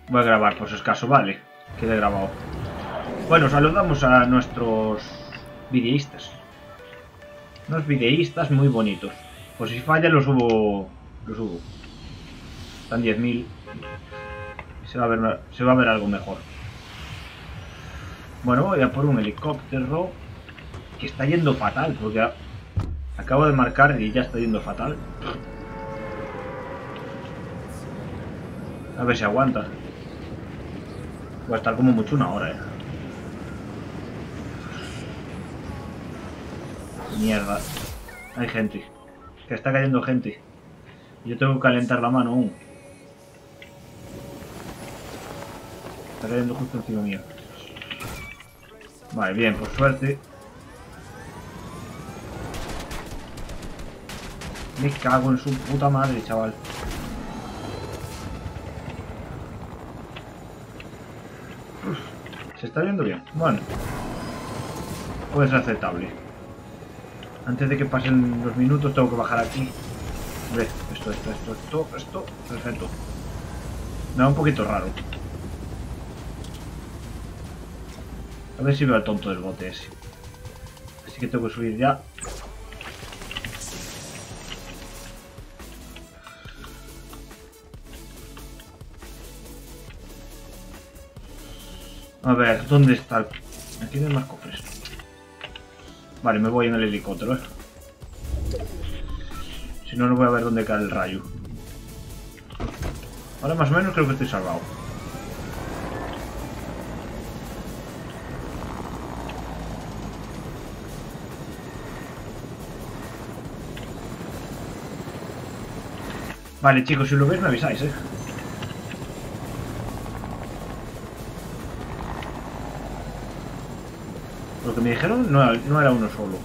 Voy a grabar por si es caso, vale. Quede grabado. Bueno, saludamos a nuestros videístas. Unos videístas muy bonitos. Pues si falla lo subo. Lo subo. Están 10.000. Se va a ver algo mejor. Bueno, voy a por un helicóptero que está yendo fatal, porque acabo de marcar y ya está yendo fatal. A ver si aguanta. Va a estar como mucho una hora, Mierda. Hay gente. Que está cayendo gente. Yo tengo que calentar la mano aún. Está cayendo justo encima mío. Vale, bien, por suerte. Me cago en su puta madre, chaval. Uf, se está viendo bien. Bueno. Puede ser aceptable. Antes de que pasen los minutos tengo que bajar aquí. Ve, esto. Perfecto. Me da un poquito raro. A ver si veo al tonto del bote ese. Así que tengo que subir ya. A ver, ¿dónde está el...? Aquí no hay más cofres. Vale, me voy en el helicóptero, Si no, no voy a ver dónde cae el rayo. Ahora más o menos creo que estoy salvado. Vale, chicos, si lo veis me avisáis, Lo que me dijeron no era uno solo.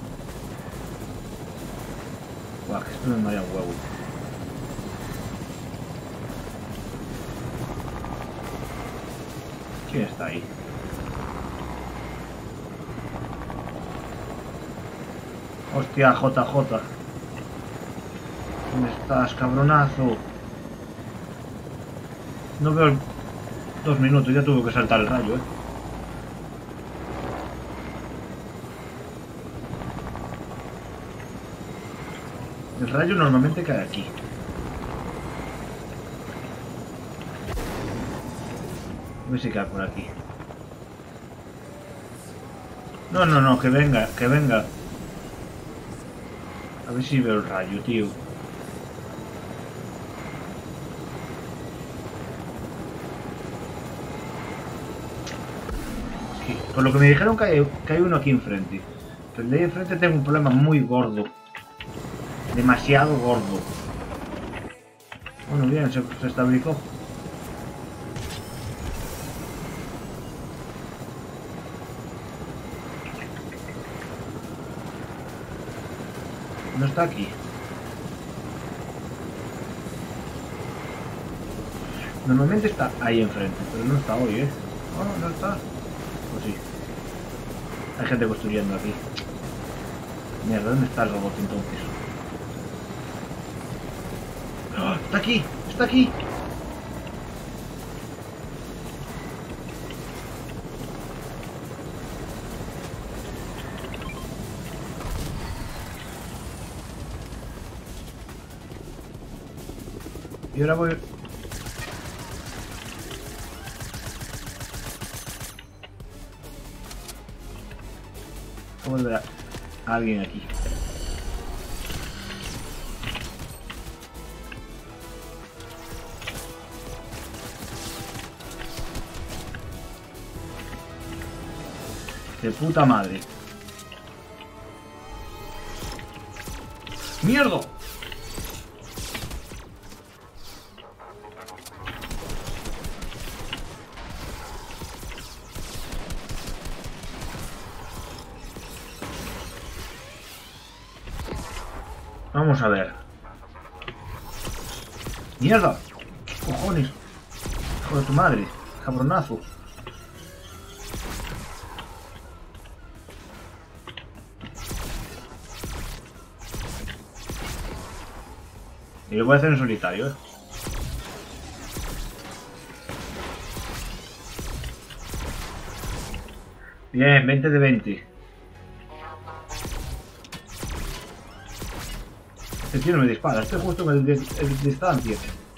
Buah, que esto me marea un huevo. ¿Quién está ahí? Hostia, JJ. ¿Dónde estás, cabronazo? No veo 2 minutos, ya tuve que saltar el rayo, El rayo normalmente cae aquí. A ver si cae por aquí. No, que venga, que venga. A ver si veo el rayo, tío. Por lo que me dijeron que hay uno aquí enfrente. Pero el de ahí enfrente tengo un problema muy gordo. Demasiado gordo. Bueno, bien, se estabilizó. No está aquí. Normalmente está ahí enfrente, pero no está hoy, No, no está. Pues sí. Hay gente construyendo aquí. Mierda, ¿dónde está el robot entonces? ¡Oh! ¡Está aquí! ¡Está aquí! Y ahora voy... Voy a volver a alguien aquí. De puta madre. ¡Mierda! Vamos a ver. ¡Mierda! ¡Cojones! ¡Hijo de tu madre! ¡Cabronazo! Y lo voy a hacer en solitario, Bien, 20 de 20. Este tío no me dispara, estoy justo en el distancia.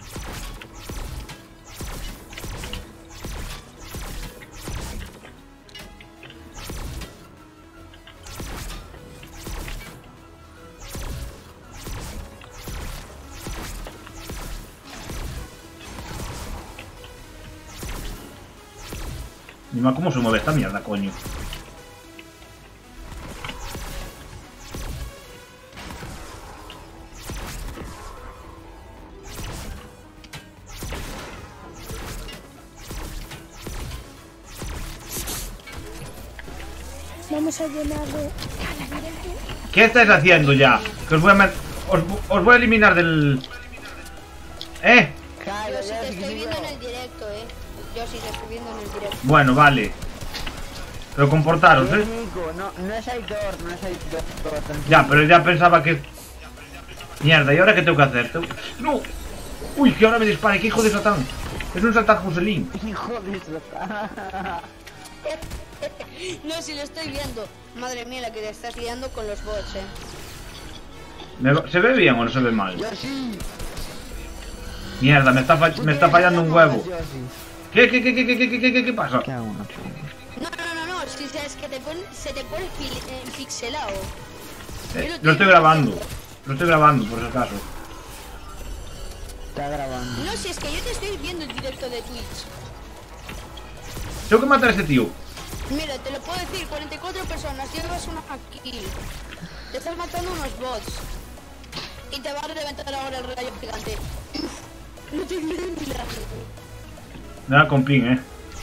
Mira cómo se mueve esta mierda, coño. Vamos a llenar de... ¿Qué estáis haciendo ya? Que os voy a os voy a eliminar del... Yo sí te estoy viendo en el directo, Yo sí te estoy viendo en el directo. Bueno, vale. Pero comportaros, No es Aitor, no es Aitor. Ya, pero ya pensaba que... Mierda, ¿y ahora qué tengo que hacer? ¡No! ¡Uy, que ahora me dispare! ¡Qué hijo de Satán! Es un Satán Fuselín. Hijo de Satán. No, si lo estoy viendo. Madre mía, la que te estás liando con los bots, ¿Se ve bien o no se ve mal? Yo sí. Mierda, me está fallando un huevo. Yo sí. ¿Qué pasa? ¿Qué hago? No, si sabes que se te pone pixelado. Lo estoy grabando. Lo estoy grabando, por si acaso. Está grabando. No, si es que yo te estoy viendo el directo de Twitch. Tengo que matar a este tío. Mira, te lo puedo decir, 44 personas, llevas una aquí. Te estás matando unos bots. Y te va a reventar ahora el rayo gigante. No te quiero ni la... Nada con ping,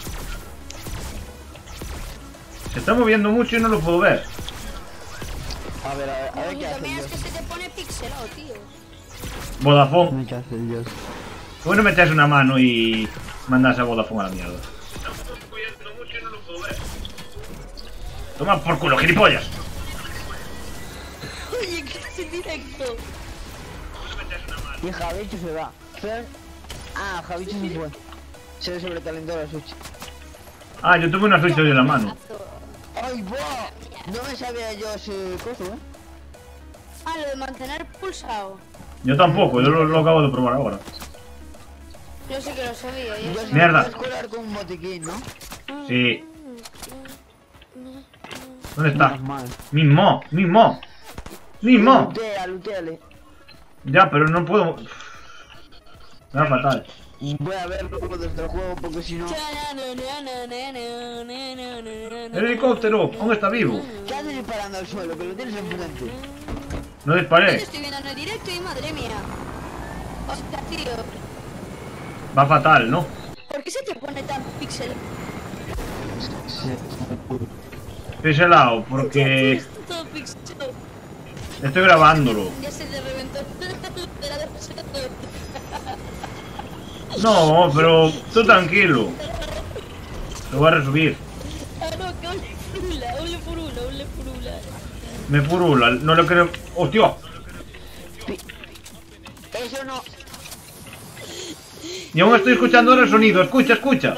Se está moviendo mucho y no lo puedo ver. A ver qué Oye, hace también el es que Dios. se te pone pixelado, tío. Vodafone. ¿Qué hace el Dios? Bueno, me echas una mano y mandas a Vodafone a la mierda. Toma por culo, gilipollas. Oye, ¿qué estás en directo? Y Javicho se va. Javicho se fue. Se le sobrecalentó la Switch. Ah, yo tuve una Switch hoy en la mano. ¡Ay, buah! No me sabía yo ese coso, Ah, lo de mantener pulsado. Yo tampoco, yo lo acabo de probar ahora. Yo sí que lo sabía. Yo sé Mierda. que puedes curar con un botiquín, ¿no? Sí. ¿Dónde está? Menos mal. Mismo. Luteale. Ya, pero no puedo... Me da fatal. Voy a verlo desde el juego porque si no... El helicóptero, aún está vivo. ¿Qué haces disparando al suelo? Que lo tienes enfrente. No Yo disparé. estoy viendo en el directo y madre mía. Hostia, tío. Va fatal, ¿no? ¿Por qué se te pone tan pixel? Pixelado, porque Todo pixelado. estoy grabándolo. Ya se te reventó. Te la dejas. No, pero tú tranquilo. Lo voy a resubir. Ah, no, que ole furula. Me furula, no lo creo. ¡Hostia! Eso no... Y aún estoy escuchando ahora el sonido. Escucha.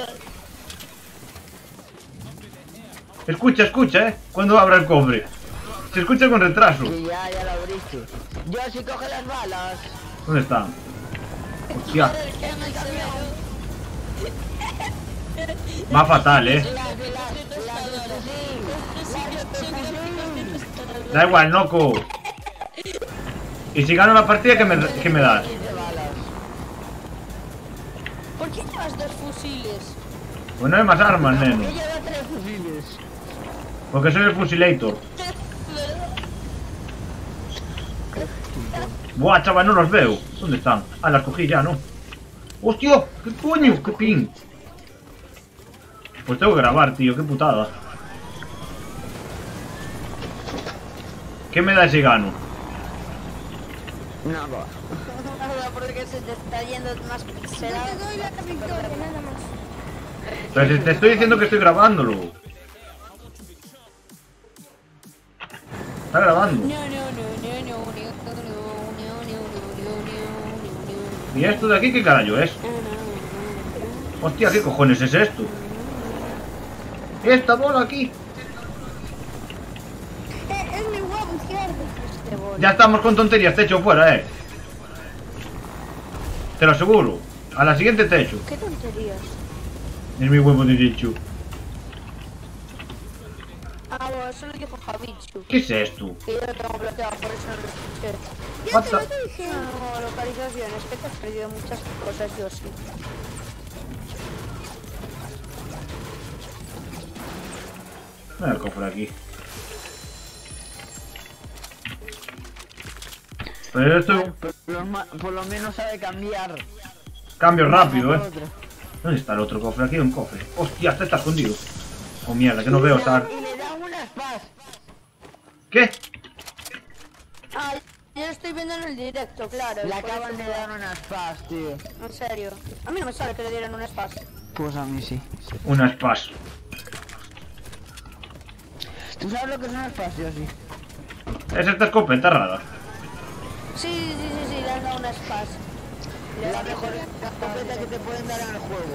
Escucha, cuando abra el cofre. Se escucha con retraso. Que ya lo abriste. Yo sí coge las balas. ¿Dónde está? Hostia, va fatal, Da igual, loco. Y si gano la partida, ¿qué me das? ¿Por qué llevas dos fusiles? Pues no hay más armas, neno. Yo llevo 3 fusiles. Porque soy el fusilator. Buah, chaval, no los veo. ¿Dónde están? Ah, las cogí ya, ¿no? ¡Hostia! ¿Qué coño? ¡Qué ping! Pues tengo que grabar, tío, qué putada. ¿Qué me da si gano? Nada. Porque se te está yendo más pixelado. Te doy la victoria, nada más. Pero si te estoy diciendo que estoy grabándolo. Está grabando. ¿Y esto de aquí qué carajo es? Hostia, ¿qué cojones es esto? Esta bola aquí. Ya estamos con tonterías, te echo fuera, Te lo aseguro. A la siguiente te echo. ¿Qué tonterías? Es mi huevo derecho. Ah, bueno, eso lo dijo Javichu. ¿Qué es esto? Que yo lo tengo bloqueado, por eso no lo escuché. What the- No, localización, es que te has perdido muchas cosas, yo sí. Mira el cofre aquí. Pero esto Por lo menos sabe cambiar. cambio rápido, Por otro. ¿Dónde está el otro cofre? Aquí hay un cofre. Hostia, este está escondido. Oh mierda, que no veo estar. Y le da unas paz. ¿Qué? Ah, yo lo estoy viendo en el directo, claro. Le por acaban eso- de dar unas paz, tío. En serio. A mí no me sale que le dieran un espacio. Pues a mí sí. Una spas. ¿Tú sabes lo que es unas paz, yo sí? Es esta escopeta rara. Sí, le han dado un espacio. La mejor escopeta que te pueden dar en el juego.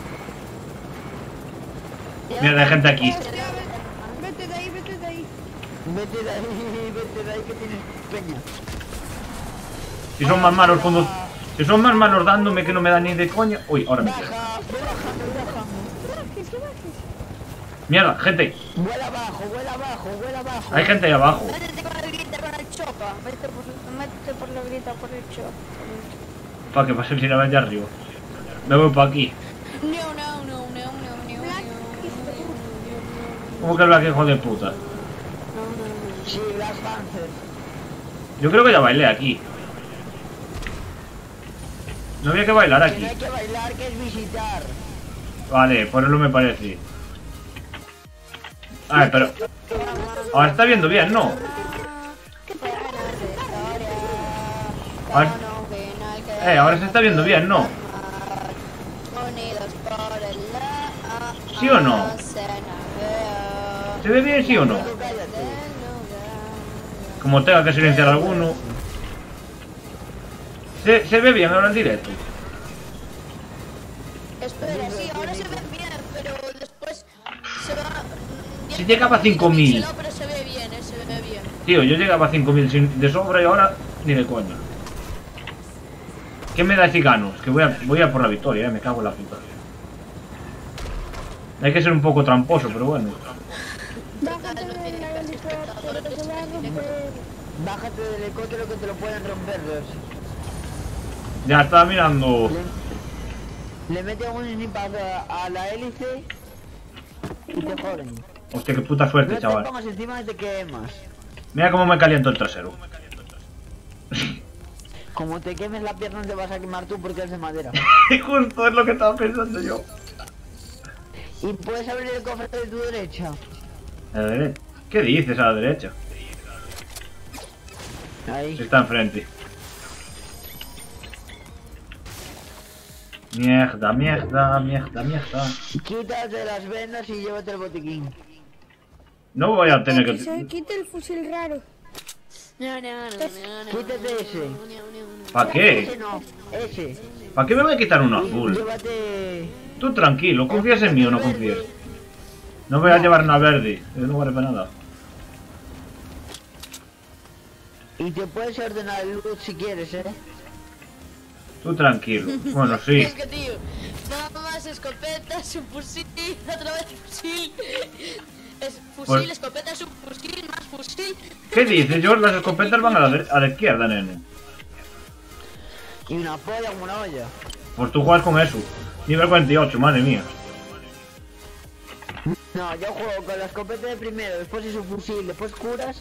Mierda, hay gente aquí. Vete de ahí, vete de ahí. Vete de ahí que tienes peña. Si son más malos cuando... Si son más malos dándome que no me dan ni de coña... Uy, ahora me quedo. Baja, ve bajando, ve bajando. Que bajes. Mierda, gente. Vuela abajo, vuela abajo, vuela abajo. Hay gente ahí abajo. Métete con la grita, con el chopa. Métete por la grita, por el chopa. Para que pase el ir allá arriba. Me voy para aquí. No. ¿Cómo que Black, hijo de puta? Sí, Black Panther. Yo creo que ya bailé aquí. No había que bailar Que aquí. no hay que bailar, que es visitar. Vale, por eso me parece. A ver, pero... Ahora está viendo bien, ¿no? Ahora se está viendo bien, ¿no? ¿Sí o no? ¿Se ve bien, sí o no? Como tenga que silenciar alguno. ¿Se ve bien ahora en directo? Espera, sí, ahora se ve bien, pero después se va... Si llegaba a 5000. No, pero se ve bien, se ve bien. Tío, yo llegaba a 5000 de sobra y ahora ni de coña. ¿Qué me da si gano? Es que voy a por la victoria, me cago en la puta. Hay que ser un poco tramposo, pero bueno. Bájate del helicóptero, que se va a romper. Bájate del helicóptero que te lo pueden romper los. Ya estaba mirando. Le meten un snip a la hélice y te joden. Hostia, qué puta suerte, No te chaval. pongas encima y te quemas. Mira cómo me caliento el trasero. Como te quemes la pierna te vas a quemar tú porque es de madera. Justo es lo que estaba pensando yo. Y puedes abrir el cofre de tu derecha. A la derecha. ¿Qué dices a la derecha? Ahí. Está enfrente. Mierda. Quítate las vendas y llévate el botiquín. No voy a tener Que se que... quite el fusil raro. Quítate ese. ¿Para qué? Ese no, ese. ¿Para qué me voy a quitar uno azul? Llévate. Tú tranquilo, ¿confías en mí o no confías? No voy a llevar nada verde, no vale para nada. Y te puedes ordenar el loot si quieres, Tú tranquilo. Bueno, sí. Es que, tío, más escopetas, un fusil, otra vez fusil. Es fusil, Pues- escopeta, subfusil, más fusil. ¿Qué dices? Yo las escopetas van a la izquierda, nene. Y una polla como una olla. Pues tú juegas con eso. Nivel 48, madre mía. No, yo juego con la escopeta de primero, después es un fusil, después curas.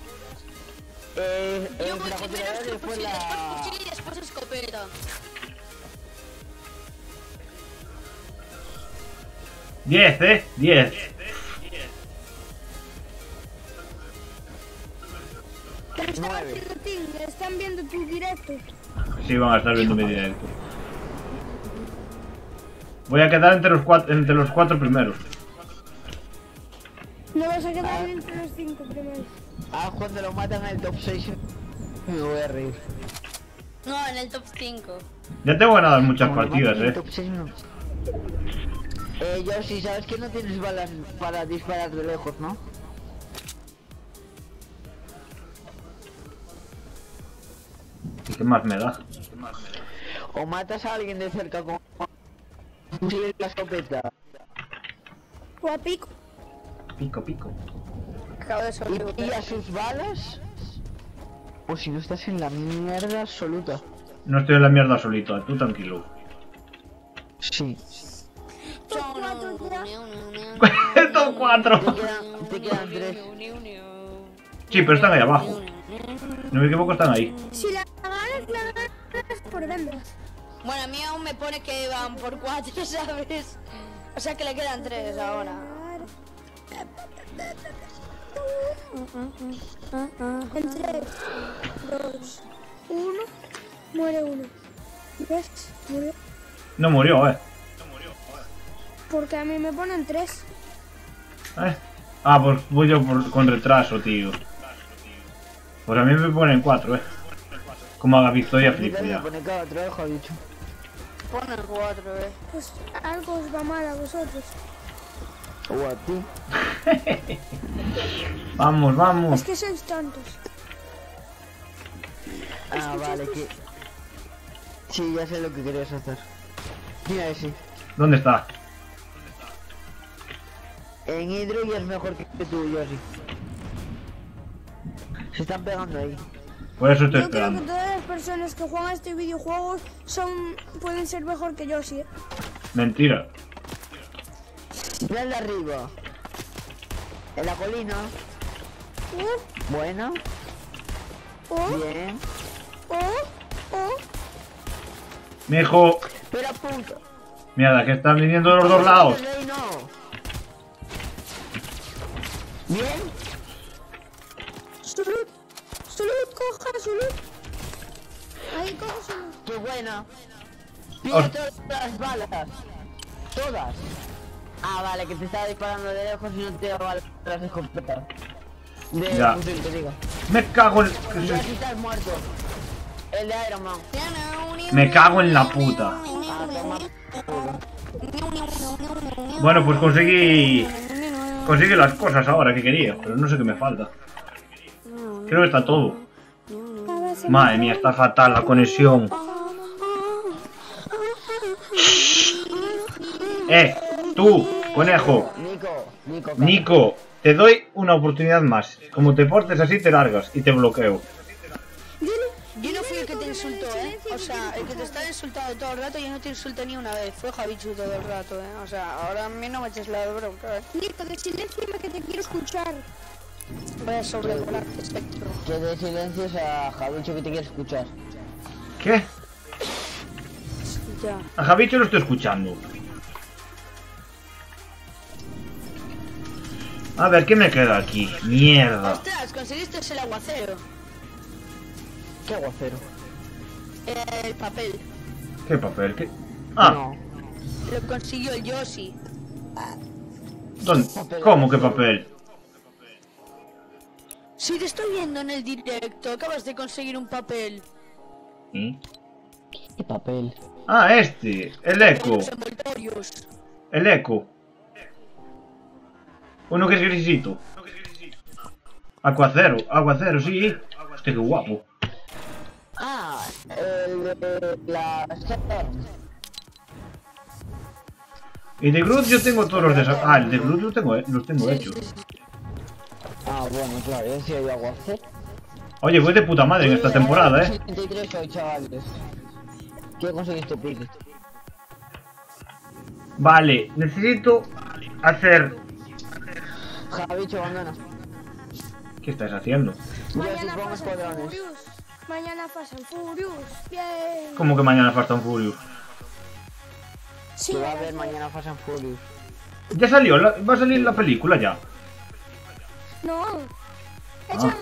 Yo voy francotirador primero y después fusil, después la. fusil y después escopeta. 10, 10. ¿Qué están 9. haciendo, Tim? ¿Están viendo tu directo? Sí, van a estar viendo mi directo. Voy a quedar entre los cuatro primeros. No vas a quedar entre los 5 primeros. Ah, cuando lo matan en el top 6 me voy a reír. No, en el top 5. Ya tengo ganadas muchas Como lo partidas, matan en el top 6 no. Yo sí, sabes que no tienes balas para disparar de lejos, ¿no? ¿Qué más me da? O matas a alguien de cerca con un fusil la escopeta O a pico. Pico, pico. Acabo de y sobrevivir. pilla sus balas. O si no estás en la mierda absoluta. No estoy en la mierda solito, tú tranquilo. Sí. Top 4 ya. Top 4. Te quedan 3. Sí, pero están ahí abajo. No me equivoco, están ahí. Si la ganas por vendas. Bueno, a mí aún me pone que van por 4, ¿sabes? O sea que le quedan 3 ahora. En 3, 2, 1. Muere uno. ¿Ves? Murió. No murió, Porque a mí me ponen 3. Ah, pues voy yo con retraso, tío. Pues a mí me ponen 4, Como haga victoria, flipo Me ya. pone cada trabajo, ha dicho. Pone 4, Pues algo os va mal a vosotros. O a ti. Vamos, Es vamos. que sois tontos. Ah, vale, que... Sí, ya sé lo que querías hacer. Mira ese. ¿Dónde está? En hidro y es mejor que tú, Yoshi. Se están pegando ahí. Por eso estoy Yo creo que esperando. todas las personas que juegan a este videojuego pueden ser mejor que yo, sí. Mentira. Ve al de arriba. En la colina. Bueno. Bien. Mijo. Pero apunta. Mierda, que están viniendo de los dos lados. Ahí no. Bien. Salud, coja, salud. Ahí, coja, salud. Qué buena. Pide Os- todas las balas. Todas. Ah, vale, que te estaba disparando de lejos y no te da balas de escopeta. De Ya. fusil, te digo. Me cago en... Ya si estás muerto. El de Iron Man. Me cago en la puta. Ah, toma. Bueno, pues conseguí las cosas ahora que quería, pero no sé qué me falta. Creo que está todo. Madre mía, está fatal la conexión. Tú, conejo. Nico. Nico, te doy una oportunidad más. Como te portes así, te largas y te bloqueo. Yo no fui el que te insultó, O sea, el que te estaba insultando todo el rato, yo no te insulté ni una vez. Fue Javichu todo el rato, O sea, ahora a mí no me eches la bronca, Nico, de silencio que te quiero escuchar. Voy a sobrevolarte espectro. Que de silencios a Javicho que te quiere escuchar. ¿Qué? Ya. A Javicho lo estoy escuchando. A ver, ¿qué me queda aquí? Mierda. Ostras, conseguiste el aguacero. ¿Qué aguacero? El papel. ¿Qué papel? ¿Qué? Ah, No. Lo consiguió el Yoshi. ¿dónde? ¿Cómo qué papel? Si te estoy viendo en el directo, acabas de conseguir un papel. ¿Eh? ¿Qué papel? Ah, este. El eco. Los envoltorios. El eco. Uno que es grisito. Aguacero, sí. Hostia, qué guapo. Ah, el de la... Y de Groot yo tengo todos los de... Ah, el de Groot los tengo hechos. Ah, bueno, claro, yo sí hay aguacero. Oye, voy de puta madre en esta temporada, 83 hoy, chavales. ¿Qué conseguiste, Pique? Vale, necesito hacer... Javicho, abandona. ¿Qué estás haciendo? Yo sí Mañana pongo Fast and escuadrones. Furious. Mañana Fast and Furious. Bien. ¿Cómo que mañana Fast and Furious? Sí, Que va a haber mañana Fast and Furious. Ya salió, va a salir la película ya. No. Echan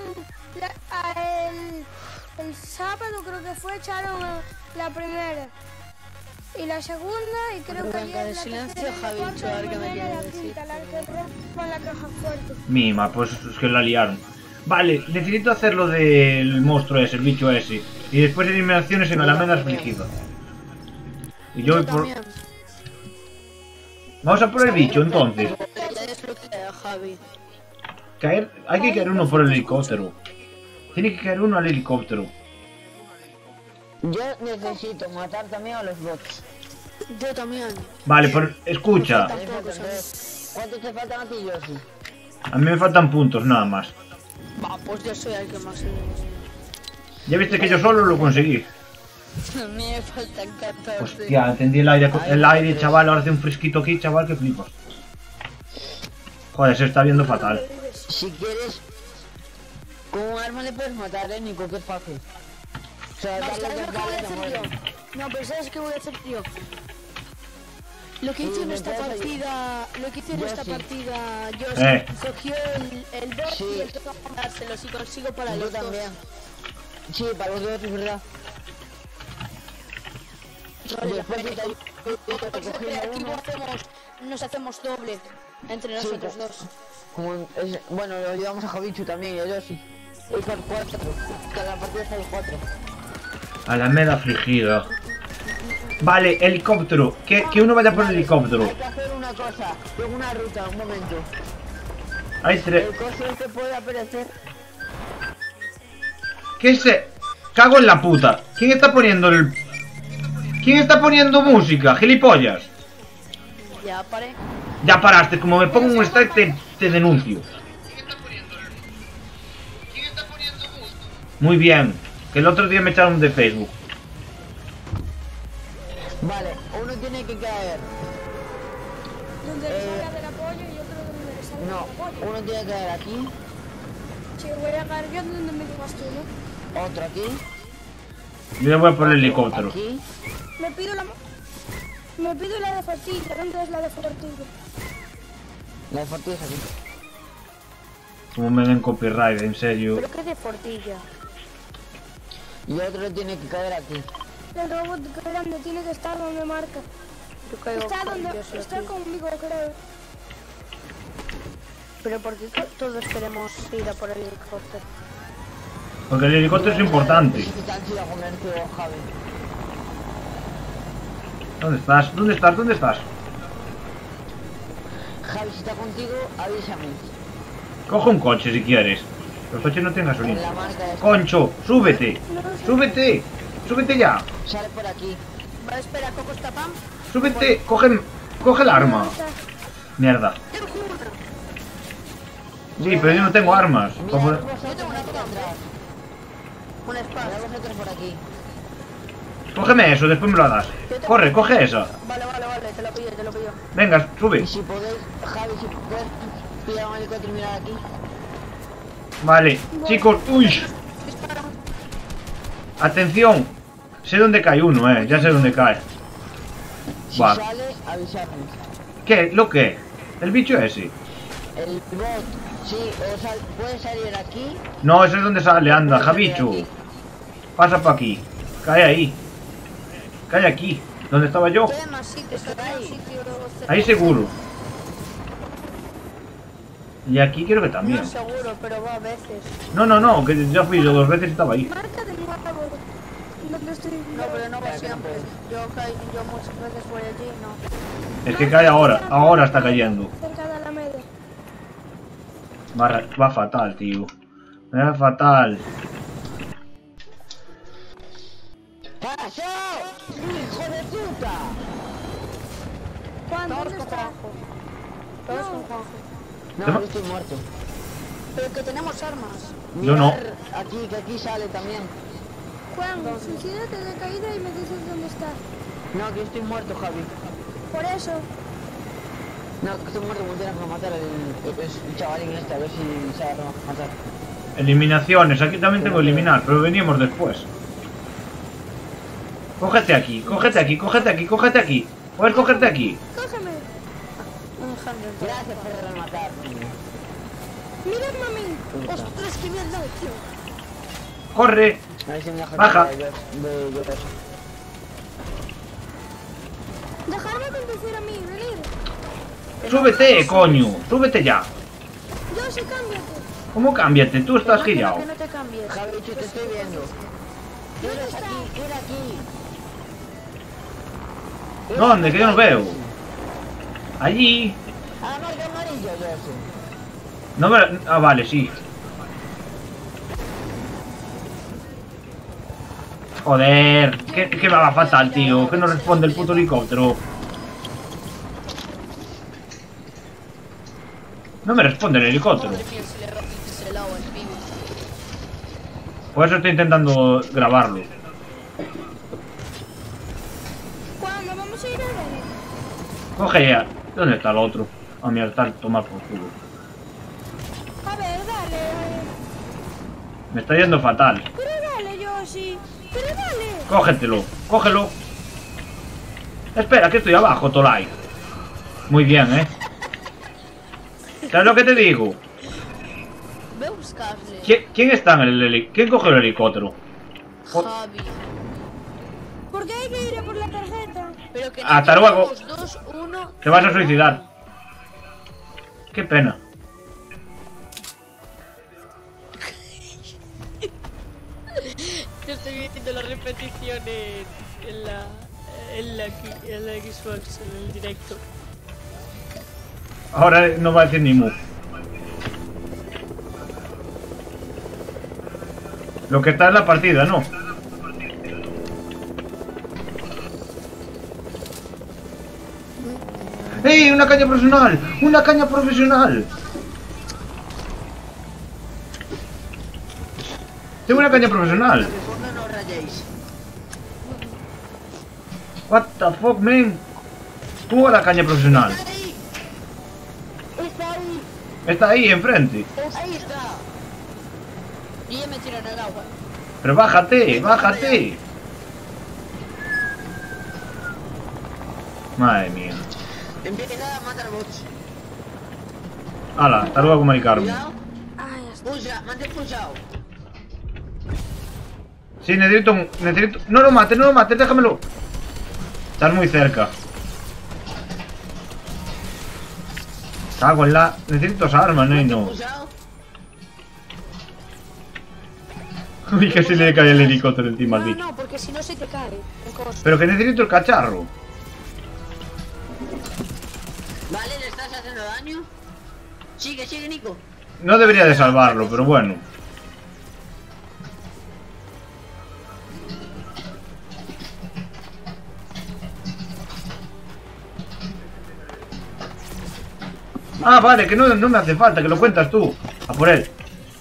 el sábado creo que fue, echaron la primera. Y la segunda, y creo que Blanca ayer de la silencio, tercera, la Javi, cuarta, a ver la qué me primera, quieres la decir. quinta, la tercera con la caja fuerte. Mima, pues es que la liaron. Vale, necesito hacer lo del monstruo ese, el bicho ese. Y después eliminaciones en almenas afligidas. Y yo voy por... También. Vamos a por el bicho entonces. Ya desbloquea, Javi. Hay que caer uno por el helicóptero. Tiene que caer uno al helicóptero. Yo necesito matar también a los bots. Yo también. Vale, pues escucha. Tampoco sabes. ¿Cuántos te faltan a ti, Yoshi? A mí me faltan puntos nada más. Va, pues yo soy el que más Ya viste que yo solo lo conseguí. A mí me faltan 14. Hostia, encendí el aire, chaval. Ahora hace un fresquito aquí, chaval, que flipas. Joder, se está viendo fatal. Si quieres, con un arma le puedes matar, Nico, que es fácil. O sea, No, darle ¿sabes lo que voy a dos hacer balas y yo? muere. No, pero ¿sabes qué voy a hacer yo? Lo que hice en me esta puedes partida, lo que hice en Yo esta sí. partida, yo cogió el bot Sí. y el toca mandárselo si consigo para Yo los dos. también. Sí, para los dos, es verdad. Vale, Después vale. te Entonces, cogí aquí uno. nos hacemos doble entre nosotros dos. Bueno, lo llevamos a Javichu también y a Yoshi. Hoy por 4. Cada partida sale 4. Alameda afligida. Vale, helicóptero. Que uno vaya por el helicóptero. Hay que hacer una cosa. Tengo una ruta, un momento. Hay tres. El coche este puede aparecer. ¿Qué se? Cago en la puta. ¿Quién está poniendo el... ¿Quién está poniendo música? Gilipollas. Ya paré. Ya paraste, como me pongo un strike te denuncio. Muy bien. Que el otro día me echaron de Facebook. Vale, uno tiene que caer. Donde le salga del apoyo y otro donde le salga No, del apoyo. uno tiene que caer aquí. Sí, voy a caer yo donde me digas tú, ¿no? Otro aquí. Yo ya voy por el helicóptero. Aquí. Me pido la de Fortilla. ¿Dónde es la de Fortilla? La de Fortilla es aquí. Como me den copyright, en serio. Pero que de Fortilla. Y otro tiene que caer aquí. El robot grande tiene que estar donde marca. Yo caigo Está con donde Yoshi está aquí. conmigo, creo. Pero porque todos queremos ir a por el helicóptero. Porque el helicóptero es importante. Que te han ido a comer, tío, Javi. ¿Dónde estás? ¿Dónde estás? ¿Dónde estás? Javi, si está contigo, avísame. Coge un coche si quieres. Los coches no tienen En la gasolina. marca esta. Concho, súbete. Súbete. Súbete ya. Sale por aquí. Vale, espera, Coco está pam. Súbete. Coge el arma. Mierda. Sí, pero yo no tengo armas. Mira, Cojo- vosotros una aquí atrás. Una Mira espada. vosotros por aquí. Cógeme eso, después me lo das. Corre, coge esa. Vale, te lo pillo, te lo pillo. Venga, sube. Y si podéis, Javi, si puedes pillar un helicóptero y mirar aquí. Vale, chicos, uy. Dispara. Atención. Sé dónde cae uno, ya sé dónde cae. Si Buah. sale, avisarme. ¿Qué? ¿Lo qué? El bicho ese. El bot, sí, puede salir aquí. No, ese es donde sale, anda, puede salir Javichu. aquí. Pasa para aquí. Cae ahí. Cae aquí. ¿Dónde estaba yo? Hay más sitios, hay más sitios. Ahí seguro. Y aquí creo que también. No seguro, pero va a veces. No, que ya fui yo 2 veces y estaba ahí. Marca de nuevo. ¿Dónde estoy? No, pero no va siempre. Yo muchas veces voy allí y no. Es que cae ahora está cayendo. Cerca de Alameda. Va fatal, tío. Va fatal. ¡Pasó! ¡Hijo de puta! Juan, Todos ¿dónde con está? Juanjo. Todos con Juanjo. No, ¿Qué? yo estoy muerto. Pero que tenemos armas. Yo no. Mirar aquí, que aquí sale también. Juan, suicídate de caída y me dices dónde está. No, que yo estoy muerto, Javi. Por eso. No, que estoy muerto, me tienen que matar el chavalín este, a ver si se va a matar. Eliminaciones. Aquí también tengo que eliminar, pero veníamos después. Cógete aquí. Puedes cogerte aquí. Cógeme. Gracias por rematarme. Mira, mami. Ostras, que me han dado, tío. Corre. A ver si me deja Baja. de Dejarme conducir a mí, venir. Súbete, coño. Súbete ya. Yo sí, cámbiate. ¿Cómo cámbiate? Tú estás girado. Que no te cambies. Javi, te estoy viendo. ¿Dónde Eres está? aquí, era aquí. ¿Dónde? Que yo no veo. Allí. Ah, marca amarillo, yo sé. No me... Ah, vale, sí. Joder, que me va fatal, tío. Que no responde el puto helicóptero. No me responde el helicóptero. Madre mía, se le rompe ese lado al pibe. Por eso estoy intentando grabarlo. ¿Cuándo vamos a ir a ver? Coge ya. ¿Dónde está el otro? A mí está tomar por culo. A ver, dale. Me está yendo fatal. Pero dale, Yoshi. Pero dale. Cógetelo, cógelo. Espera, que estoy abajo, Tolai. Muy bien, ¿eh? ¿Sabes lo que te digo? Ve a buscarle. ¿Quién está en el helicóptero? ¿Quién coge el helicóptero? Javi. ¿Por qué hay que ir a por la tarjeta? Pero que Hasta luego. 2, 1. Te vas a suicidar. Qué pena. Yo estoy viendo la repetición en la Xbox, en el directo. Ahora no va a decir ni mu. Lo que está en la partida, ¿no? ¡Ey! ¡Una caña profesional! ¡Una caña profesional! Tengo una caña profesional. No os rayéis. What the fuck, man? ¿Cómo va la caña profesional? Está ahí. Está ahí, enfrente. Ahí está. Y ya me tiro en el agua. Pero bájate, bájate. Madre mía. Empieza a matar bots. Hala, hasta luego, Mari Carmen. Cuidado. Ay, ya está. Pulsa, mantén pulsado. Sí, necesito... No lo mates, no lo mates, déjamelo. Estás muy cerca. Cago en la... Necesito esa arma, no y no. Pulsado. Uy, que se le cae el helicóptero encima al No, bicho. no, porque si no se te cae. el coso. Pero que necesito el cacharro. Vale, ¿le estás haciendo daño? Sigue, sigue, Nico. No debería de salvarlo, pero bueno. Ah, vale, que no me hace falta, que lo cuentas tú. A por él.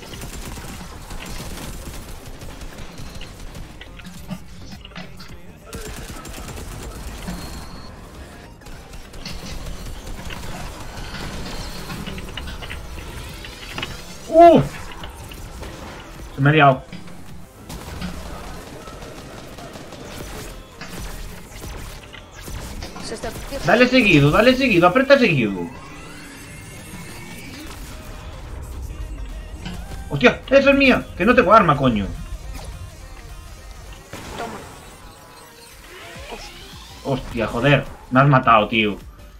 Se me ha liado. Se está... Dale seguido, aprieta seguido. ¡Hostia! ¡Esa es mía! Que no tengo arma, coño. Toma. Hostia, joder. Me has matado, tío.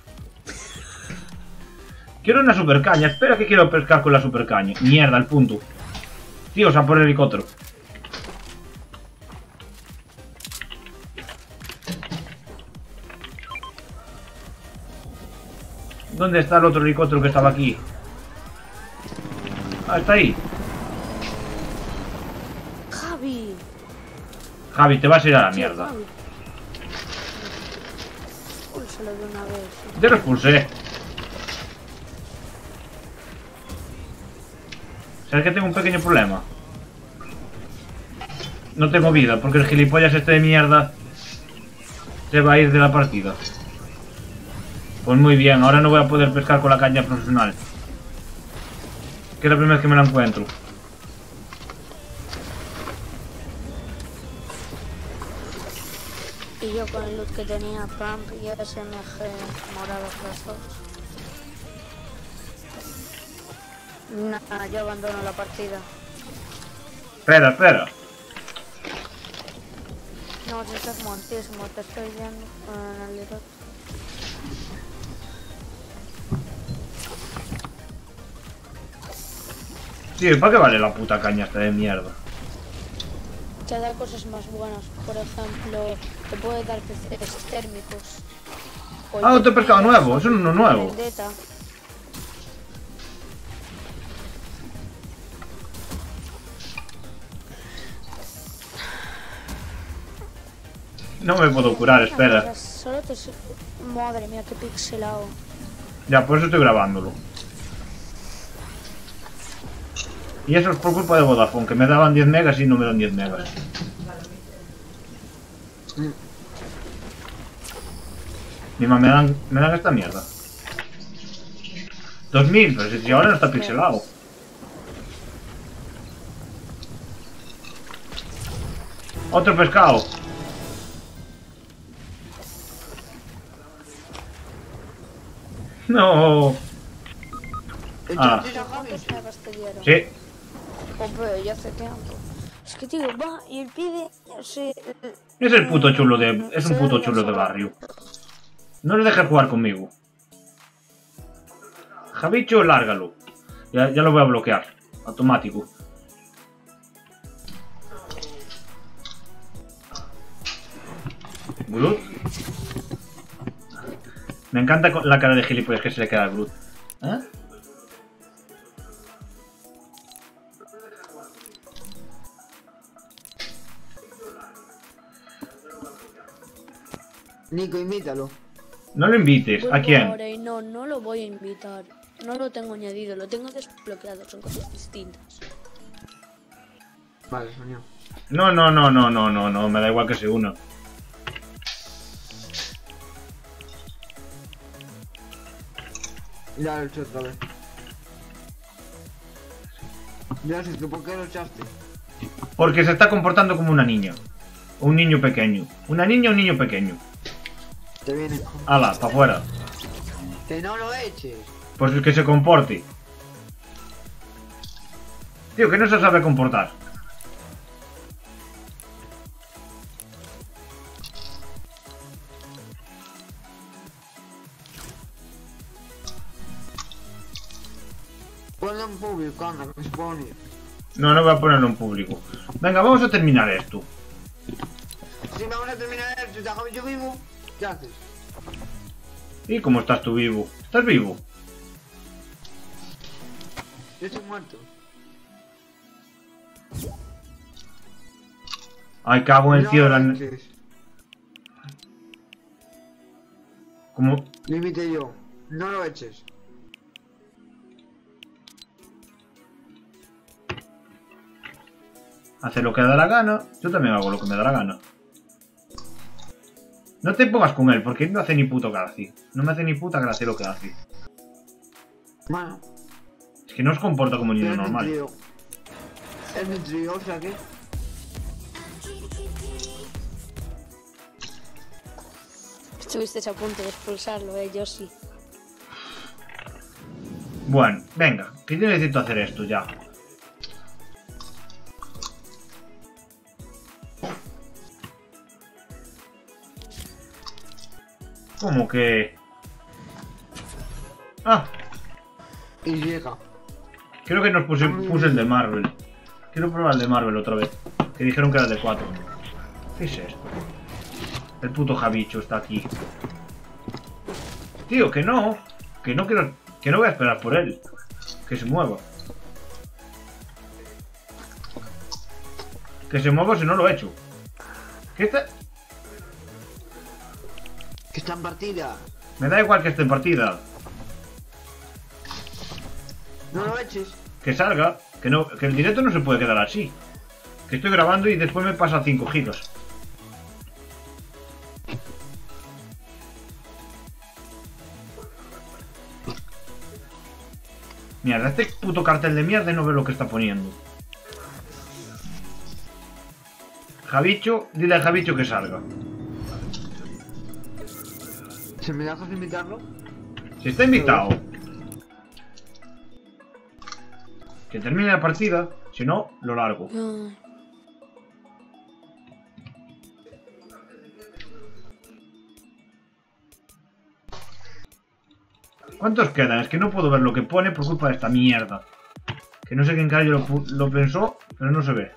Quiero una super caña. Espera que quiero pescar con la super caña. Mierda, el punto. Tío, o sea, por el helicóptero. ¿Dónde está el otro helicóptero que estaba aquí? Ah, está ahí. Javi. Javi, te vas a ir a la Sí, mierda. Javi. Púlsalo de una vez. Te lo expulsé. ¿Sabes que tengo un pequeño problema? No tengo vida, porque el gilipollas este de mierda se va a ir de la partida. Pues muy bien, ahora no voy a poder pescar con la caña profesional. Que es la primera vez que me la encuentro. Y yo con el loot que tenía, Pump y SMG morados los dos. Nada, yo abandono la partida. Espera, espera. No, si estás muertísimo, te estoy viendo en el directo. Tío, ¿y para qué vale la puta caña esta de mierda? Te da cosas más buenas, por ejemplo, te puede dar PCs térmicos. Ah, otro pescado nuevo, es uno nuevo. Vendetta. No me puedo curar, espera. Solo te... Madre mía, qué pixelado. Ya, por eso estoy grabándolo. Y eso es por culpa de Vodafone, que me daban 10 megas y no me dan 10 megas. Mima, me dan esta mierda. 2000, pero si ahora no está pixelado. Otro pescado. No. Ah. ¿Cuántos megas te dieron? Sí. Hombre, ya hace tiempo. Es que tío, va y el pibe se... Es el puto chulo de... Es un puto chulo de barrio. No le dejes jugar conmigo. Javicho, lárgalo. Ya lo voy a bloquear. Automático. Groot. Me encanta la cara de gilipollas que se le queda a Groot. ¿Eh? Nico, invítalo. No lo invites. ¿A quién? Ahora y no lo voy a invitar. No lo tengo añadido, lo tengo desbloqueado, son cosas distintas. Vale, soñó. No, me da igual que se una. Ya lo he hecho otra vez. Ya sé, ¿por qué lo echaste? Porque se está comportando como una niña. Un niño pequeño. Una niña o un niño pequeño. Te viene. Ala, pa' afuera. Que no lo eches. Pues el que se comporte. Tío, que no se sabe comportar. Ponlo en público, anda, que se pone. No voy a ponerlo en público. Venga, vamos a terminar esto. Si vamos a terminar esto, ¿te hago yo vivo? ¿Qué haces? ¿Y cómo estás tú vivo? ¿Estás vivo? Yo estoy muerto. Ay, cago en el tío de No la... lo eches. ¿Cómo? Límite yo. No lo eches. Hace lo que da la gana. Yo también hago lo que me da la gana. No te pongas con él, porque no hace ni puto gracia. No me hace ni puta gracia lo que hace. Bueno. Es que no se comporta como un niño Es mi normal. trío. Es mi trío, o sea que... Estuviste a punto de expulsarlo, yo sí. Bueno, venga, que yo necesito hacer esto ya. ¿Cómo que...? Ah, Y llega. creo que nos puse el de Marvel. Quiero probar el de Marvel otra vez. Que dijeron que era el de 4. ¿Qué es esto? El puto Javicho está aquí. Tío, que no. Que no quiero... Que no voy a esperar por él. Que se mueva. Que se mueva si no lo he hecho. ¿Qué está...? Que está en partida. Me da igual que esté en partida. No lo eches. Que salga. Que no, que el directo no se puede quedar así. Que estoy grabando y después me pasa 5 gigas. Mierda, este puto cartel de mierda y no ve lo que está poniendo. Javicho, dile a Javicho que salga. ¿Se me dejas invitarlo? Si está invitado. Que termine la partida, si no, lo largo. No. ¿Cuántos quedan? Es que no puedo ver lo que pone por culpa de esta mierda. Que no sé quién carajo lo pensó, pero no se ve.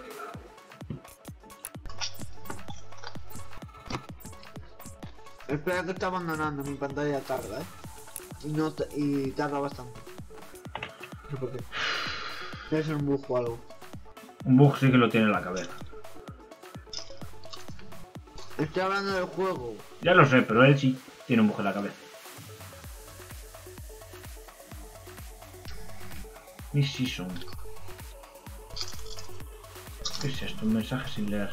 Espera que está abandonando mi pantalla tarda, y tarda bastante. No sé por qué. Debe ser un bug o algo. Un bug sí que lo tiene en la cabeza. Estoy hablando del juego. Ya lo sé, pero él sí tiene un buje en la cabeza. Mi season. ¿Qué es esto? Un mensaje sin leer.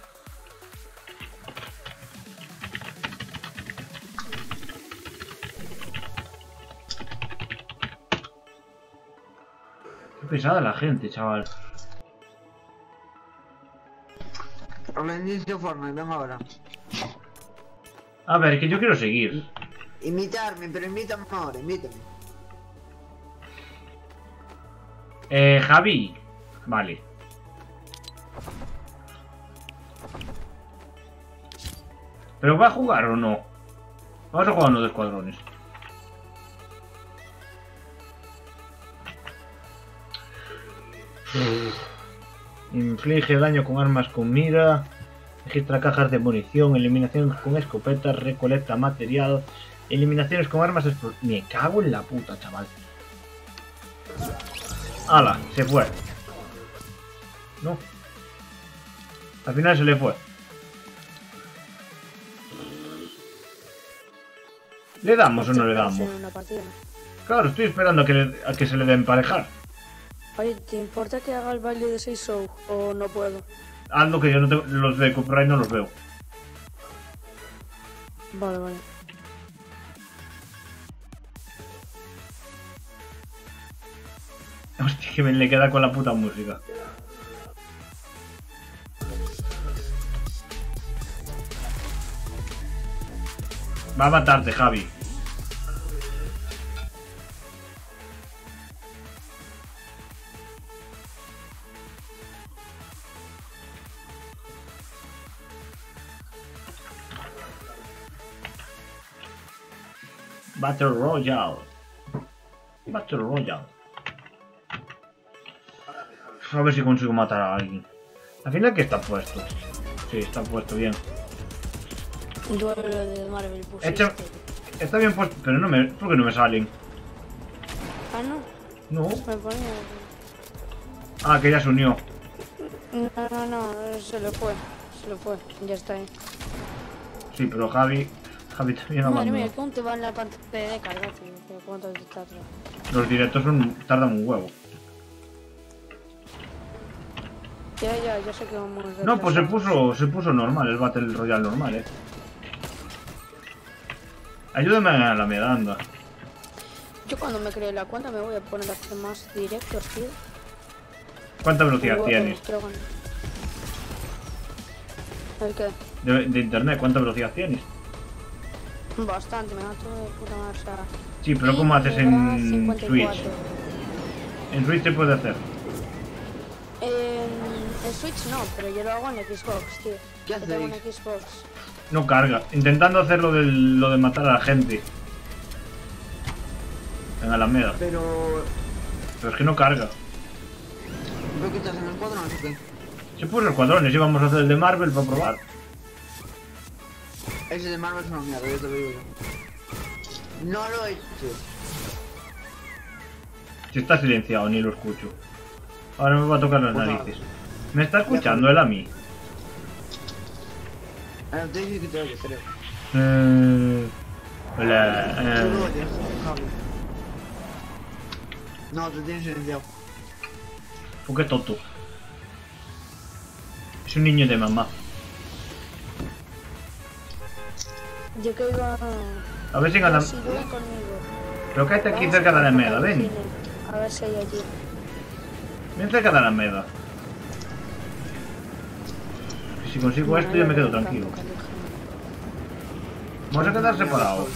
Qué pesada la gente, chaval. Habla inicio Fortnite, venga ahora. A ver, que yo quiero seguir. Invitarme, pero invítame ahora, invítame. Javi. Vale. ¿Pero va a jugar o no? Vamos a jugar uno de escuadrones. Inflige daño con armas con mira. Registra cajas de munición. Eliminación con escopetas. Recolecta material. Eliminaciones con armas explosivas. Me cago en la puta, chaval. ¡Hala! Se fue. No. Al final se le fue. ¿Le damos o no le damos? Claro, estoy esperando a que se le dé emparejar. Oye, ¿te importa que haga el baile de 6 show o no puedo? Algo que yo no los de copyright no los veo. Vale, vale. Hostia, que me le queda con la puta música. Va a matarte, Javi. Battle Royale. Battle Royale. A ver si consigo matar a alguien. Al final, ¿qué está puesto? Sí, está puesto bien. Duelo de Marvel pusiste. Está bien puesto, pero no me... ¿Por qué no me salen? Ah, no. No. Me ponía... Ah, que ya se unió. No, se lo fue. Se lo fue. Ya está ahí. Sí, pero Javi también Madre abandonó. mía, ¿cómo te va en la pantalla de carga, tío? ¿Cuánto te tarda? Los directos tardan un huevo. Ya sé que vamos a... No, pues se puso normal, el Battle Royale normal, Ayúdame a la medanda. Yo cuando me creé la cuenta me voy a poner a hacer más directos, tío. ¿Cuánta velocidad tienes? ¿El qué? De internet, ¿cuánta velocidad tienes? Bastante, me da todo de puta madre. O sea, Sí, pero ¿cómo haces en 54. Switch? En Switch se puede hacer. En Switch no, pero yo lo hago en Xbox, tío. ¿Qué Yo tengo hacéis? en Xbox. No carga. Intentando hacer lo de matar a la gente. En Alameda. Pero... Pero es que no carga. ¿Pero qué estás en el cuadro o qué? Se puso escuadrones, íbamos a hacer el de Marvel para probar. Ese de Marvel es una mierda, yo te lo digo yo. No lo he hecho. Si está silenciado, ni lo escucho. Ahora me va a tocar las Pues narices. ¿Me está escuchando él a mí? Te dije que te oye, creo. Hola. Tú lo oyes, Javi. No, te tienes silenciado. ¿Por qué tonto? Es un niño de mamá. Yo que iba... A ver si gana. Si viene conmigo. Pero cállate aquí Vamos cerca de a la ver Alameda, el ven. cine. A ver si hay allí. Ven cerca de la Alameda. Que si consigo esto ya me quedo tranquilo. Vamos a quedar separados.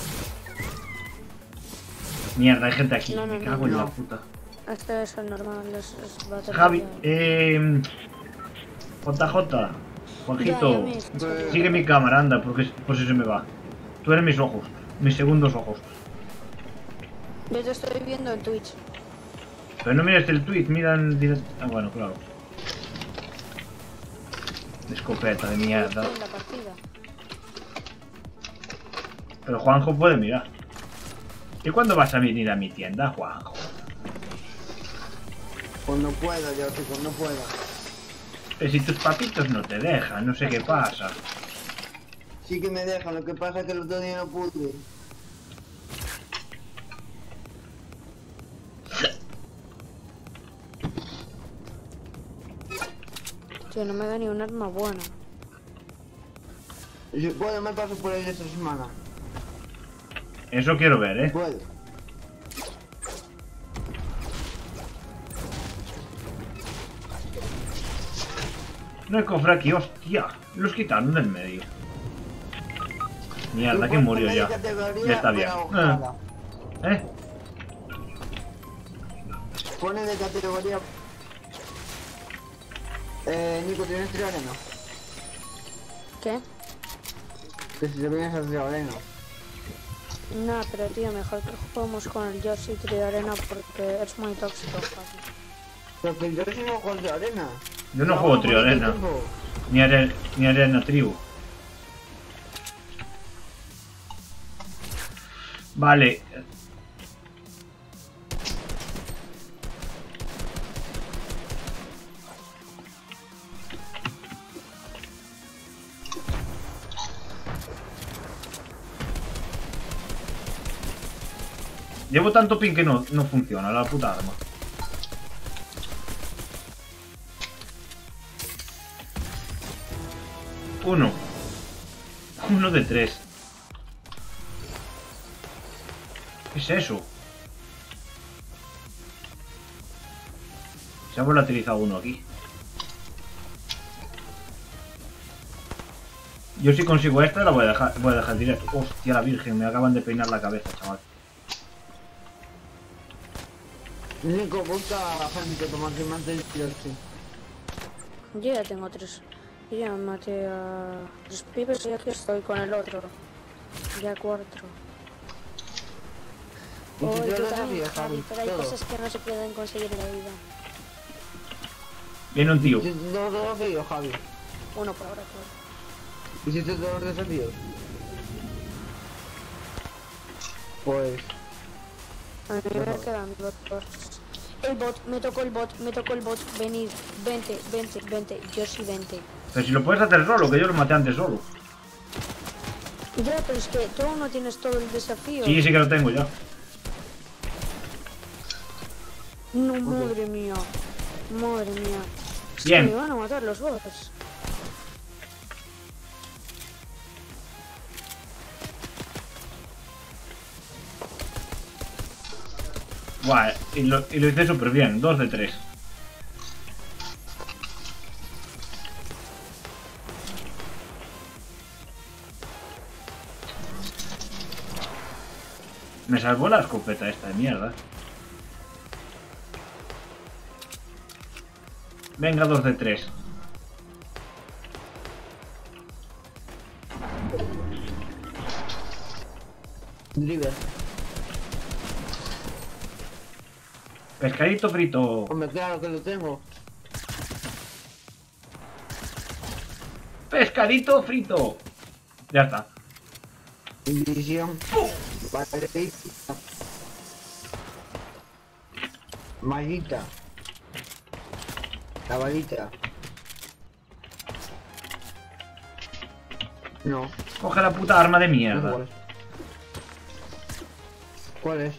Mierda, hay gente aquí. No, Me cago en no. la puta. Esto es el normal, es Battle Javi, Royale. JJ, Juanjito, Ya, ya me- sigue mi cámara, anda, porque por si se me va. Tú eres mis ojos, mis segundos ojos. Yo te estoy viendo en Twitch. Pero no mires el tweet, mira en directo. Ah, bueno, claro. Escopeta de mierda. En la partida. Pero Juanjo puede mirar. ¿Y cuándo vas a venir a mi tienda, Juanjo? Cuando pueda, yo sí, cuando pueda. Pero si tus papitos no te dejan, no sé qué pasa. Sí que me dejan, lo que pasa es que el otro día no pude. Tío, no me da ni un arma buena. Si puedo, me paso por ahí esta semana. Eso quiero ver, ¿eh? Puedo. No hay cofre aquí, hostia. Los quitaron del medio. Mierda, que murió ya. Ya está bien. ¿Eh? Pone de categoría. Nico, ¿tienes triareno? ¿Qué? Que si te vienes al triareno. No, pero tío, mejor que juguemos con el Yoshi Triarena porque es muy tóxico. Casi. Pero que yo sí no juego triarena. Yo no juego triarena. Ni arena tribu. Vale. Llevo tanto ping que no funciona la puta arma. Uno de 3. ¿Qué es eso? Se ha volatilizado uno aquí. Yo si consigo esta la voy a dejar directo. Hostia la virgen, me acaban de peinar la cabeza, chaval. Nico, busca a gente para que mate el Yoshi. Yo ya tengo 3. Yo ya maté a 3 pibes y aquí estoy con el otro. Ya 4. Y Oh, si yo tú lo también, sabía, Javi, pero hay todo. cosas que no se pueden conseguir en la vida. Viene un tío. No los desafíos, Javi. Uno por ahora, claro. ¿Hiciste todos los desafíos? Pues... A mí me quedan 2. El bot, me tocó el bot. Venid, vente. Yo sí, vente. Pero si lo puedes hacer solo, que yo lo maté antes solo. Ya, pero es que tú no tienes todo el desafío. Sí, sí que lo tengo ya. No, madre mía. Es Bien. que me van a matar los bots. Guau, y lo hice súper bien. 2 de 3. Me salvó la escopeta esta de mierda. Venga, 2 de 3. Driver. Pescadito frito. Hombre, claro que lo tengo. Pescadito frito. Ya está. División. Varita. Mallita. La varita. No. Coge la puta arma de mierda. ¿Cuál es? ¿Cuál es?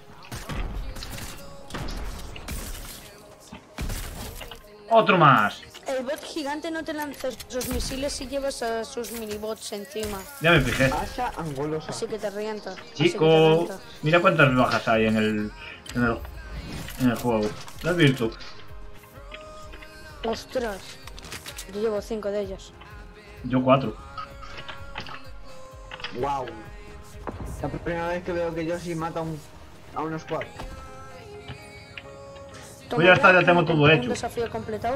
Otro más. El bot gigante no te lanza esos misiles si llevas a sus minibots encima. Ya me fijé. Asa angolosa. Así que te revienta. Chico, mira cuántas bajas hay en el juego. ¿Lo has visto? Ostras. Yo llevo 5 de ellas. Yo 4. Wow. La primera vez que veo que Yoshi mata a un squad. Pues ya está, ya tengo todo ¿Un hecho. desafío completado?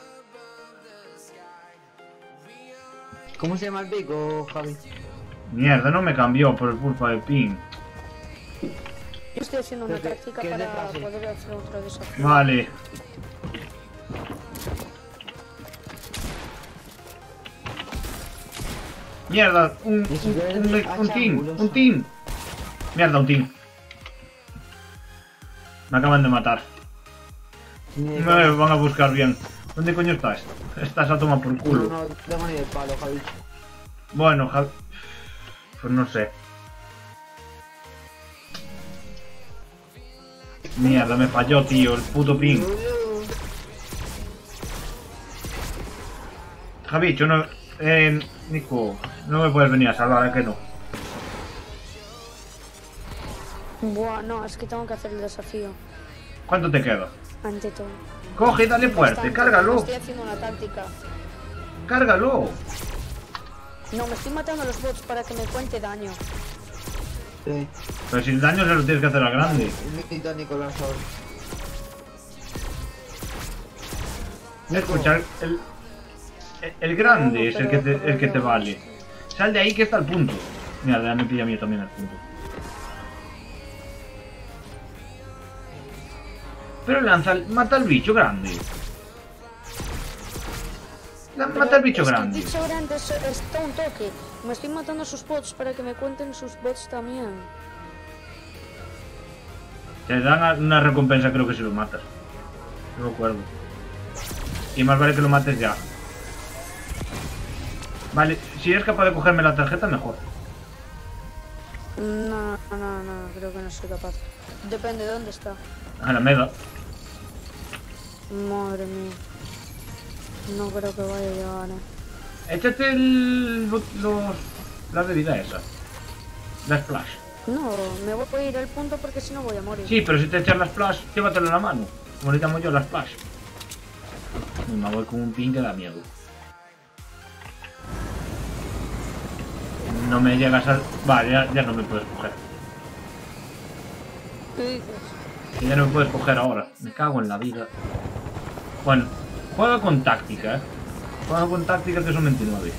¿Cómo se llama el pico, Javi? Mierda, no me cambió por culpa del ping. Yo estoy haciendo una ¿Qué- táctica qué es de para fácil? poder hacer otro desafío. Vale. Mierda, un team. Mierda, un team. Me acaban de matar. Me van a buscar bien. ¿Dónde coño estás? Estás a tomar por No, culo. no, tengo ni el palo, Javi. Bueno, Pues no sé. Mierda, me falló, tío, el puto ping. Javicho, no... Nico, no me puedes venir a salvar, ¿eh? Que no. Buah, no, es que tengo que hacer el desafío. ¿Cuánto te queda? Ante todo. Coge y dale fuerte, Bastante. cárgalo. Estoy haciendo una táctica. Cárgalo. No, me estoy matando a los bots para que me cuente daño. Sí. Pero si el daño se lo tienes que hacer al grande. Necesito a Nicolás ahora. Escucha, el grande es el que te vale. Sal de ahí que está el punto. Mira, ya me pilla a mí también el punto. Pero lanza, mata al bicho grande. Mata al bicho grande. El bicho grande está un toque. Me estoy matando a sus bots para que me cuenten sus bots también. Te dan una recompensa, creo que si lo matas. No me acuerdo. Y más vale que lo mates ya. Vale, si eres capaz de cogerme la tarjeta, mejor. No, creo que no soy capaz. Depende de dónde está. A la meda. Madre mía. No creo que vaya a llegar, Échate la bebida esa. La splash. No, me voy a ir al punto porque si no voy a morir. Sí, pero si te echas la splash, llévatelo en la mano. Como le llamo yo, la splash. Me voy con un ping que da miedo. No me llegas al... Vale, ya no me puedes coger. ¿Qué dices? Que ya no me puedes coger ahora. Me cago en la vida. Bueno, juega con táctica, ¿eh? Juega con táctica que son 29.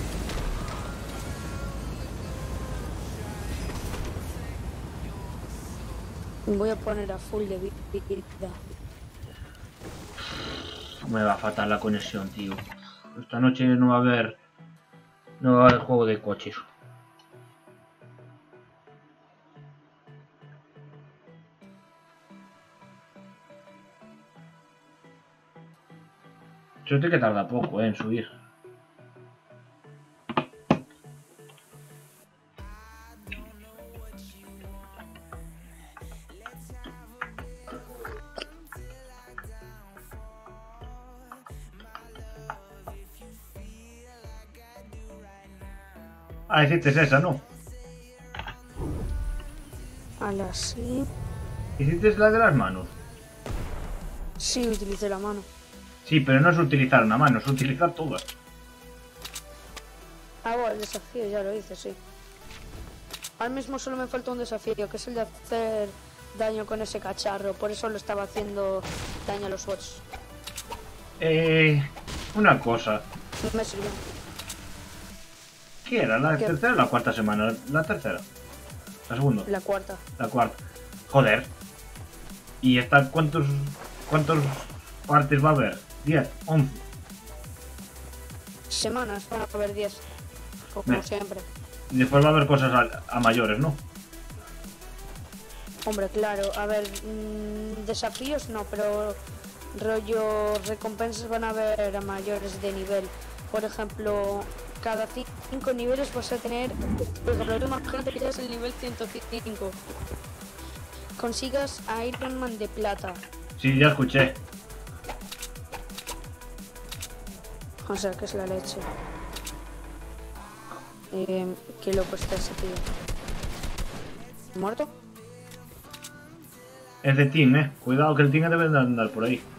Voy a poner a full de vida. Me va a fatal la conexión, tío. Esta noche no va a haber... No va a haber juego de coches. Suerte que tarda poco, en subir. Ah, hiciste esa, ¿no? A la sí. Hiciste la de las manos. Sí, utilicé la mano. Sí, pero no es utilizar una mano, es utilizar todas. Ah, bueno, el desafío ya lo hice, sí. Ahora mismo solo me falta un desafío, que es el de hacer daño con ese cacharro. Por eso lo estaba haciendo daño a los bots. Una cosa. Me sirvió. ¿Qué era? ¿La ¿Qué? tercera o la cuarta semana? La tercera. La segunda. La cuarta. La cuarta. Joder. ¿Y esta cuántos partes va a haber? 10, 11. Semanas, van a haber 10. Como Me- siempre. Y después va a haber cosas a mayores, ¿no? Hombre, claro. A ver, desafíos no, pero rollo recompensas van a haber a mayores de nivel. Por ejemplo, cada 5 niveles vas a tener, por ejemplo, imagínate que ya es el nivel 105. Consigas a Iron Man de plata. Sí, ya escuché. O sea, que es la leche. Qué loco está ese tío. ¿Muerto? Es de Team, Cuidado que el Team debe de andar por ahí.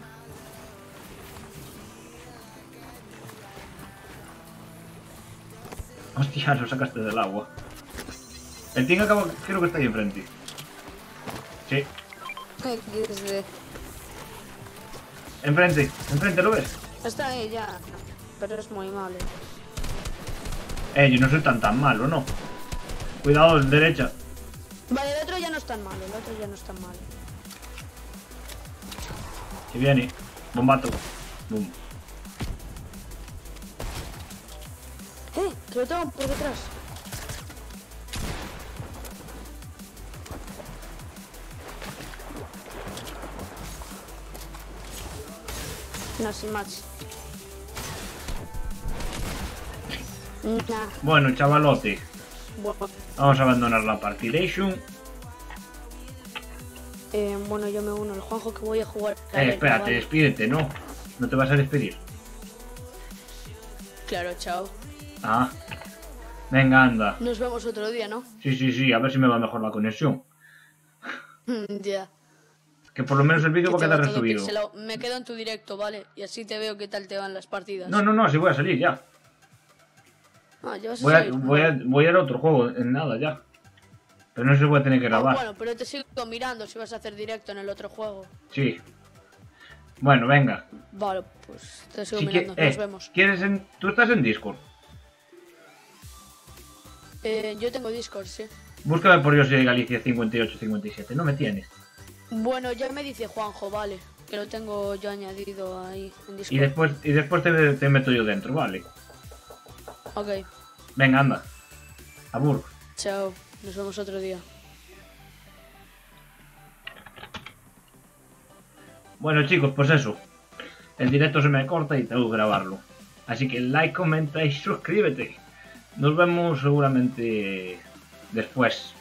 Hostia, lo sacaste del agua. El Team acaba, creo que está ahí enfrente. Sí, enfrente, ¿lo ves? Está ahí ya, pero es muy malo. Yo no soy tan malo, ¿no? Cuidado, derecha. Vale, el otro ya no es tan malo, el otro ya no es tan malo. Que viene. Bombato. Boom. Que lo tengo por detrás. No, sin match. Nah, Bueno, chavalote. bueno. Vamos a abandonar la partidation. Bueno, yo me uno al Juanjo que voy a jugar. Espérate, ¿vale? despídete, ¿no? No te vas a despedir. Claro, chao. Ah. Venga, anda. Nos vemos otro día, ¿no? Sí, a ver si me va mejor la conexión. Ya. Que por lo menos el vídeo Que va a te quedar va todo resubido. pixelado. Me quedo en tu directo, ¿vale? Y así te veo qué tal te van las partidas. No, así voy a salir ya. Ah, ya vas a Voy a, salir. voy a ir a otro juego en nada ya. Pero no sé si voy a tener que grabar. Bueno, pero te sigo mirando si vas a hacer directo en el otro juego. Sí. Bueno, venga. Vale, pues te sigo Si mirando. Nos vemos. ¿Tú estás en Discord? Yo tengo Discord, sí. Búscame por Yo Soy de Galicia 5857. No me tienes. Bueno, ya me dice Juanjo, vale. Que lo tengo yo añadido ahí en Discord. Y después te meto yo dentro, vale. Ok, Venga, anda. Abur. chao. Nos vemos otro día. Bueno, chicos, pues eso. El directo se me corta y tengo que grabarlo. Así que like, comenta y suscríbete. Nos vemos seguramente después.